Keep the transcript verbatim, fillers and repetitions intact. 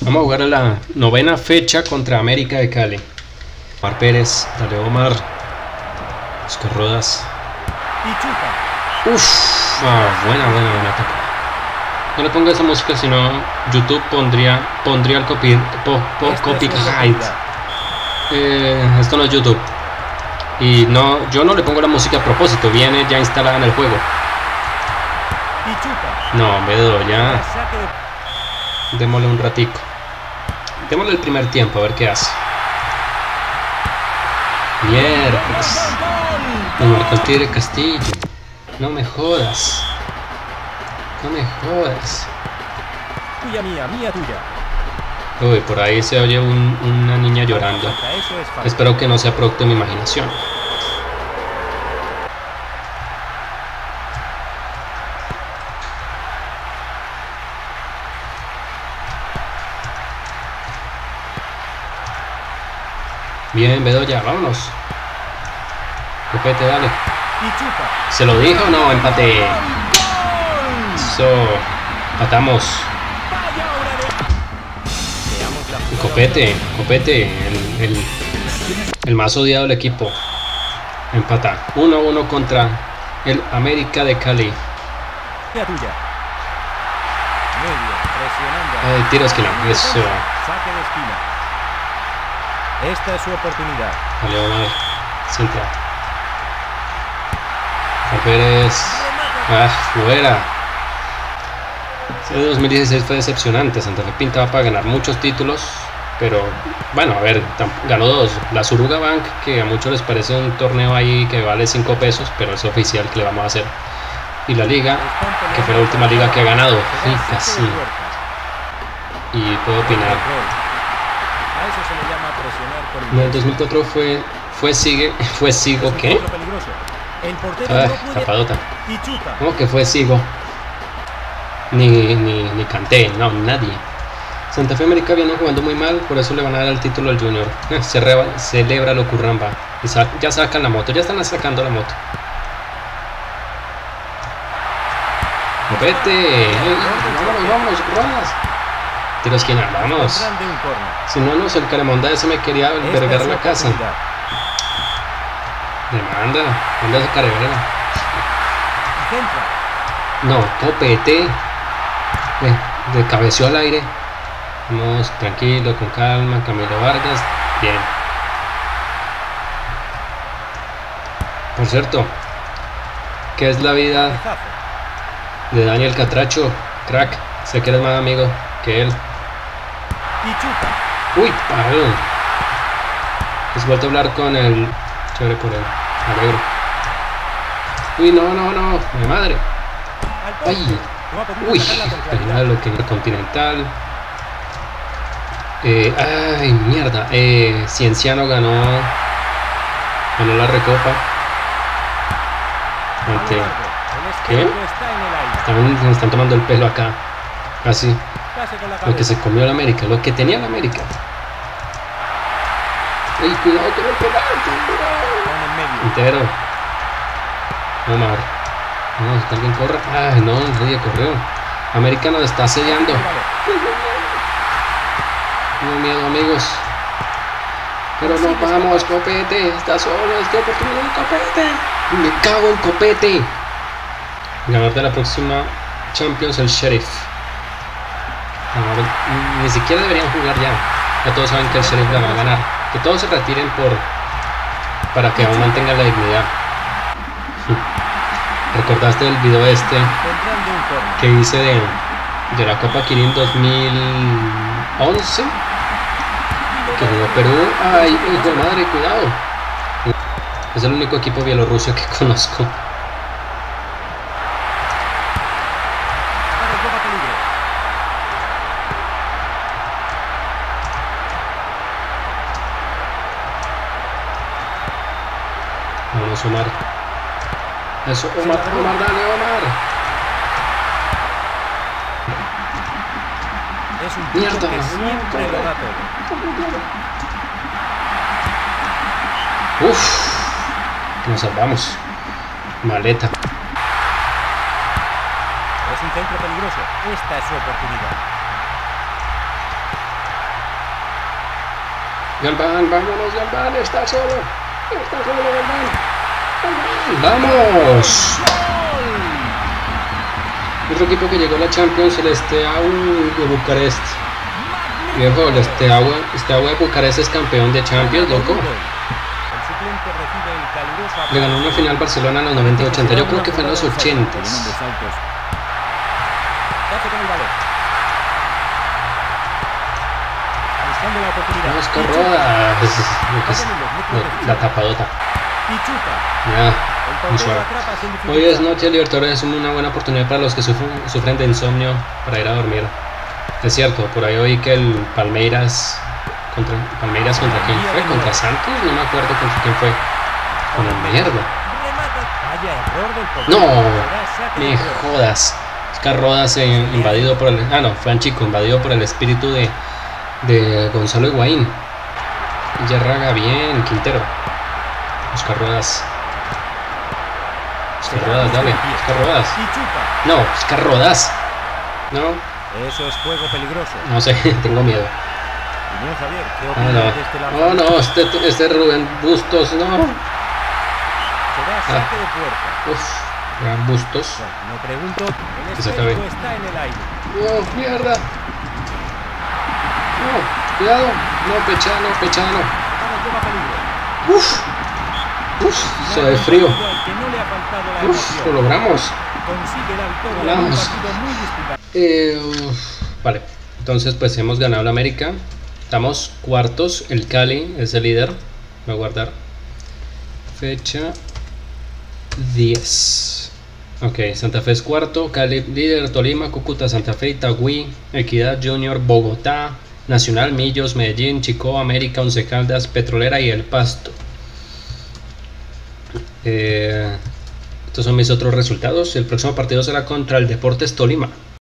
Vamos a jugar a la novena fecha contra América de Cali. Omar Pérez, dale Omar. Oscar Rodas. Uff, ah, buena, buena, buena ataque. No le ponga esa música, sino YouTube pondría pondría el copy, po, po, copyright. Eh, esto no es YouTube. Y no, yo no le pongo la música a propósito, viene ya instalada en el juego. No, Bedo, ya. Démosle un ratico. Démosle el primer tiempo, a ver qué hace. Mierda. Me marcó el Tigre Castillo. No me jodas. No me jodas. Tuya mía, mía tuya. Uy, por ahí se oye un, una niña llorando. Espero que no sea producto de mi imaginación. Bien, Bedoya, vámonos. Copete, dale. ¿Se lo dijo o no? Empate. Eso. Empatamos. Copete, Copete, el, el, el más odiado del equipo. Empata. uno a uno contra el América de Cali. Eh, tiro esquina. Eso. Saque de esquina. Esta es su oportunidad. Vale, Omar. Centra. Pérez. Ah, fuera. El dos mil dieciséis fue decepcionante. Santa Fe pintaba para ganar muchos títulos, pero bueno, a ver, ganó dos. La Suruga Bank, que a muchos les parece un torneo ahí que vale cinco pesos, pero es oficial que le vamos a hacer. Y la Liga, que fue la última liga que ha ganado. Sí, casi. Y puedo opinar. No, el dos mil cuatro fue fue sigue fue sigo ¿qué? Ah, tapadota. ¿Cómo que fue sigo? Ni, ni, ni canté, no, nadie. Santa Fe América viene jugando muy mal, por eso le van a dar el título al Junior. Se reba, celebra lo curramba. Y sa ya sacan la moto, ya están sacando la moto. Vete, vámonos, vámonos, Rodas. Tiro esquina, vamos. Si no, no, el Caremonda ese me quería albergar la casa. Demanda, manda esa carrera. No, Copete. De, de cabeció al aire. Vamos, tranquilo, con calma. Camilo Vargas. Bien. Por cierto, ¿qué es la vida de Daniel Catracho? Crack, sé que eres más amigo que él. Uy, paro. Has vuelto a hablar con el chévere por él. Alegro. Uy, no, no, no. Mi madre. Ay. Uy. Final lo que era Continental. Eh, ay, mierda. Eh, Cienciano ganó. Ganó la Recopa. Ante. ¿Qué? Están, están tomando el pelo acá. Así. Lo que se comió la América, lo que tenía la América. ¡Ey, cuidado con el penalti! Entero. Omar. No, si alguien corre. Ay, no, nadie corrió. América nos está asediando. No miedo, amigos. Pero no vamos, Copete. Está solo, es que oportunidad de Copete. Me cago en Copete. Ganador de la próxima Champions, el Sheriff. Ahora, ni siquiera deberían jugar ya. Ya todos saben que el Sheriff la va a ganar. Que todos se retiren por para que aún mantengan la dignidad. ¿Recordaste el video este que hice de, de la Copa Kirin dos mil once? Que jugó Perú. Ay, hijo de madre, cuidado. Es el único equipo bielorruso que conozco. Vamos, Omar. Eso, Omar, Omar, dale, Omar. Es un mierda, que siempre lo da todo. Uff, nos salvamos. Maleta. Es un centro peligroso. Esta es su oportunidad. Galván, vámonos, Galván, está solo. Está solo, Galván. Galván. ¡Vamos! Otro equipo que llegó a la Champions, el Steaua de Bucarest. Viejo, el Steaua, Steaua de Bucarest es campeón de Champions, loco. Le ganó una final Barcelona en los noventa y ochenta. Yo creo que fue en los ochenta. Oscar Rodas. La tapadota. Ya, muy suave. Hoy es noche de Libertadores, es una buena oportunidad para los que sufren, sufren de insomnio para ir a dormir. Es cierto, por ahí oí que el Palmeiras contra Palmeiras contra quién fue, contra Santos, no me acuerdo contra quién fue. Con la mierda. No, me jodas. Oscar Rodas eh, invadido por el, ah no, fue un chico invadido por el espíritu de de Gonzalo Higuaín. Yarraga bien, Quintero. Oscar Rodas. Oscar Rodas, dale. Oscar Rodas. No, Oscar Rodas. No. Eso es juego peligroso. No sé, tengo miedo. Ah, no. Oh, no, este, este Rubén Bustos, no. Ah. Uf, gran Bustos. No pregunto, el que se acabe. está en el aire. No, mierda. No, cuidado. No, pechada, no, pechada, no. Uf. Uf, se ve frío. Uf, lo logramos. Ganamos. Eh, vale, entonces pues hemos ganado la América. Estamos cuartos. El Cali es el líder. Voy a guardar. Fecha diez. Ok, Santa Fe es cuarto. Cali líder. Tolima, Cúcuta, Santa Fe, Itagüí, Equidad Junior, Bogotá, Nacional, Millos, Medellín, Chicó, América, Once Caldas, Petrolera y El Pasto. Eh, estos son mis otros resultados. El próximo partido será contra el Deportes Tolima.